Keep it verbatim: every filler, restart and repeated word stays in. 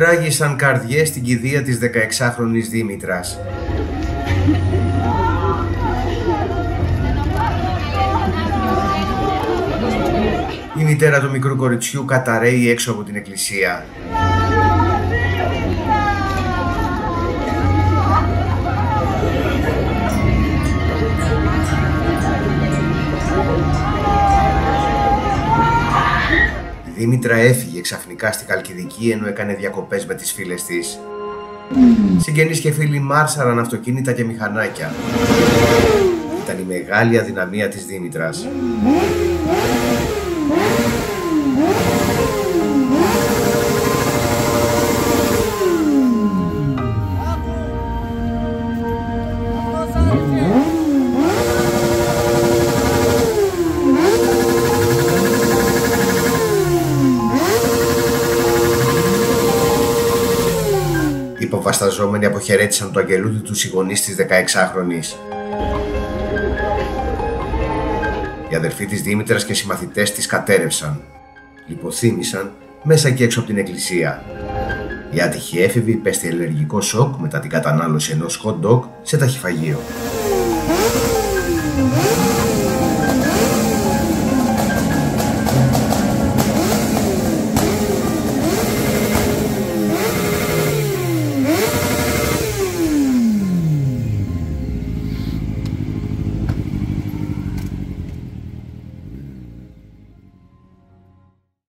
ράγισαν καρδιές στην κηδεία της δεκαεξάχρονης Δήμητρας. Η μητέρα του μικρού κοριτσιού καταραίει έξω από την εκκλησία. Η Δήμητρα έφυγε ξαφνικά στη Χαλκιδική ενώ έκανε διακοπές με τις φίλες της. Συγγενείς και φίλοι μάρσαραν αυτοκίνητα και μηχανάκια. Ήταν η μεγάλη αδυναμία της Δήμητρας. Οι υποβασταζόμενοι αποχαιρέτησαν το αγγελούδι του συγγονείς της δεκαεξάχρονης. Οι αδελφοί της Δήμητρας και οι συμμαθητές της κατέρευσαν. Λιποθύμησαν μέσα και έξω από την εκκλησία. Η άτυχη έφηβη υπέστη αλλεργικό σοκ μετά την κατανάλωση ενός hot dog σε ταχυφαγείο.